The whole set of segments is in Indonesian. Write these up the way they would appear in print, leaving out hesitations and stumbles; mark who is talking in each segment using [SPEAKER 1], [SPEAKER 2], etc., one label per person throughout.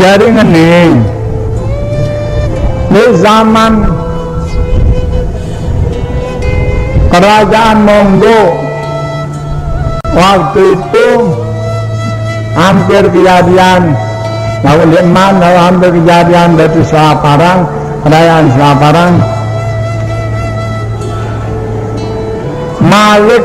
[SPEAKER 1] Jaringan nih di zaman kerajaan Monggo waktu itu hampir kejadian tahun 5 hampir kejadian dari Selaparang, kerajaan Selaparang. Malik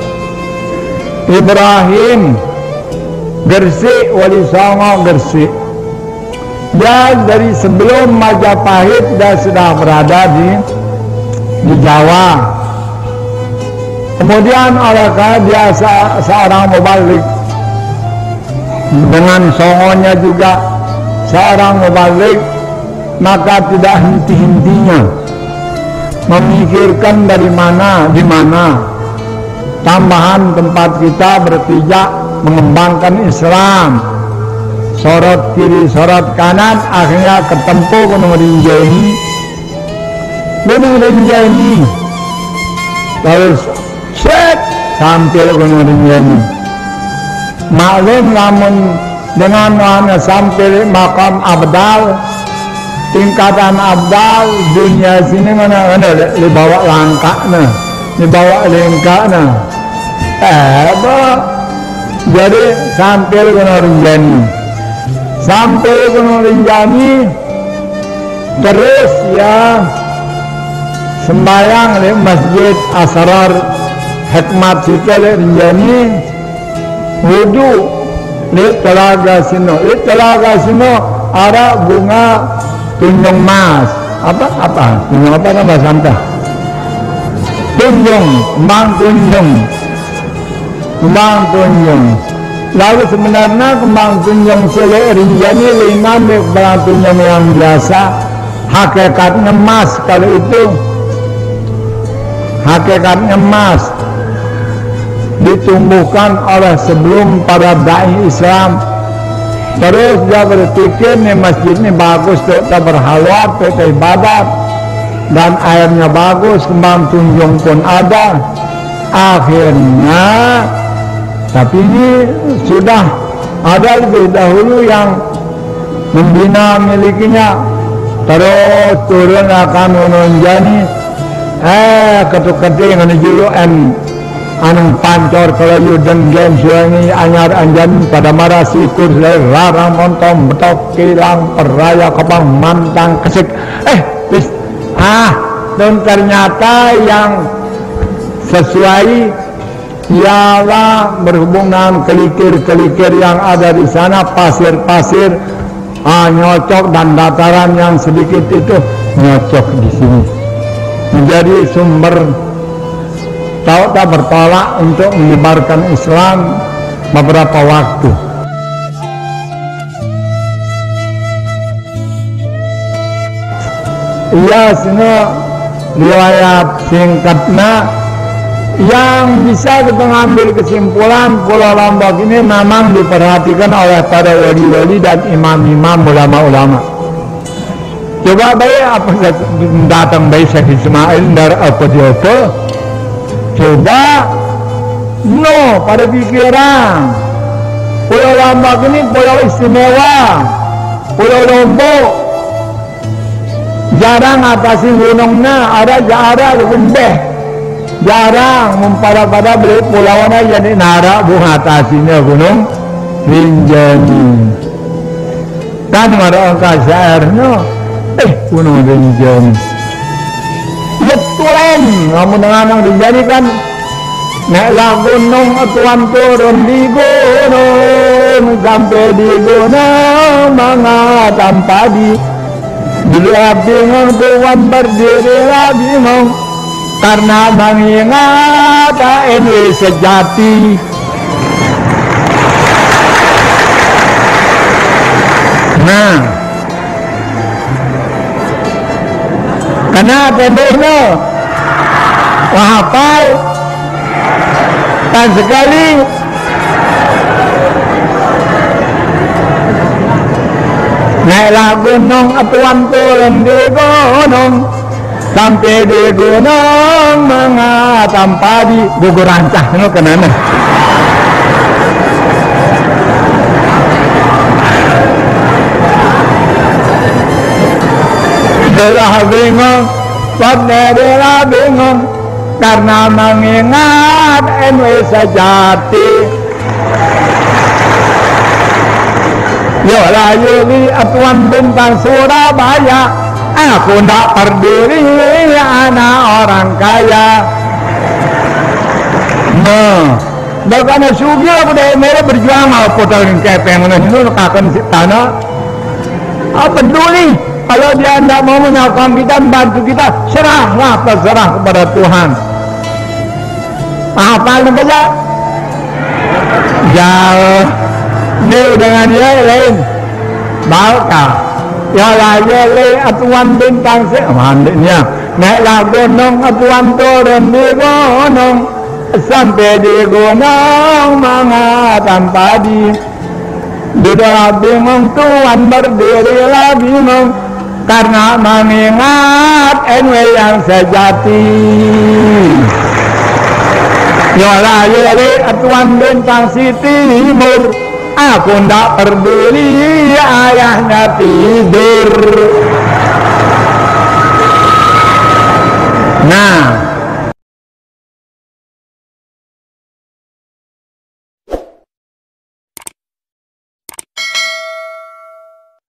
[SPEAKER 1] Ibrahim Gresik, Wali Songo Gresik. Dia dari sebelum Majapahit dia sudah berada di Jawa. Kemudian oleh karena dia seorang mubalik, dengan songonya juga seorang mubalik, maka tidak henti-hentinya memikirkan dari mana di mana tambahan tempat kita berpijak mengembangkan Islam. Sorot kiri, sorot kanan, akhirnya ketemu Gunung Rinjani. Gunung Rinjani terus sampai Gunung Rinjani. Maklum namun dengan mana sampai makam abdal, tingkatan abdal dunia sini mana dibawa langkah nah, dibawa lengkap nah. Jadi sampai Gunung Rinjani. Sampai Gunung Rinjani terus ya sembahyang di Masjid Asrar Hikmat situ Rinjani, wudu di Telaga Sino. Di Telaga Sino ada bunga tunjung mas. Apa? Tunjung apa nama sampah? Tunjung, kembang tunjung. Lalu sebenarnya kembang tunjung Sele Rinjani ringan dari kembang tunjung yang biasa. Hakikatnya emas kalau itu. Hakikatnya emas. Ditumbuhkan oleh sebelum para dai Islam. Terus dia berpikir nih masjid ini bagus untuk kita berhalwat, kita ibadat, dan airnya bagus, kembang tunjung pun ada. Akhirnya tapi ini sudah ada lebih dahulu yang membina milikinya, terus turun akan menunjani ketuk-ketik yang dijulukan anang pancor kalau yudeng game suami anyar anjan pada marah sikur larang montong betok kilang peraya kebang mantang kesik dan ternyata yang sesuai ialah berhubungan kelikir-kelikir yang ada di sana, pasir-pasir nyocok, dan dataran yang sedikit itu nyocok di sini menjadi sumber tak bertolak untuk menyebarkan Islam beberapa waktu. Iya, sini riwayat singkatnya yang bisa kita ambil kesimpulan Pulau Lombok ini memang diperhatikan oleh para wali-wali dan imam-imam ulama-ulama. Coba baik apa datang baik Syekh Ismail dari apa-apa. Coba pada pikiran Pulau Lombok ini pulau istimewa, Pulau Lombok jarang atasi gunungnya, ada lembeh. Jarang mempada beli pulauannya jadi nara bunga atasinya Gunung Rinjani. Kan ada angka syairnya Gunung Rinjani betulan namun dengan Rinjani kan naiklah gunung tuan turun di gunung sampai di gunung mengatam padi bila bingung tuan berdirilah bingung karena mengingat ini sejati. Nah, kenapa itu? Wahai kan sekali naiklah gunung tuan turun di gunung sampai di gunung mengatam padi gugur rancah itu kenana. Bella bingung, Bella bingung, karena mengingat NW sejati. Yola Yuli Tuan Bintang Surabaya, aku tak peduli anak orang kaya. Bahkan sugih aku dari mereka berjuang mau putar kepeng itu akan tanah. Peduli kalau dia tidak mau menyokong kita, bantu kita, serahlah, terserah kepada Tuhan. Apa yang kerja? Jauh dia dengan dia lain. Balka ya lagi atuan bintang semandinya naiklah gunung atuan turun di gunung sampai di gunung mengatan padi. Sudah bingung Tuhan berdirilah bingung karena mengingat NW yang sejati. Yola yoli Tuan Bintang Siti Timur, aku ndak peduli ayahnya tidur. Nah,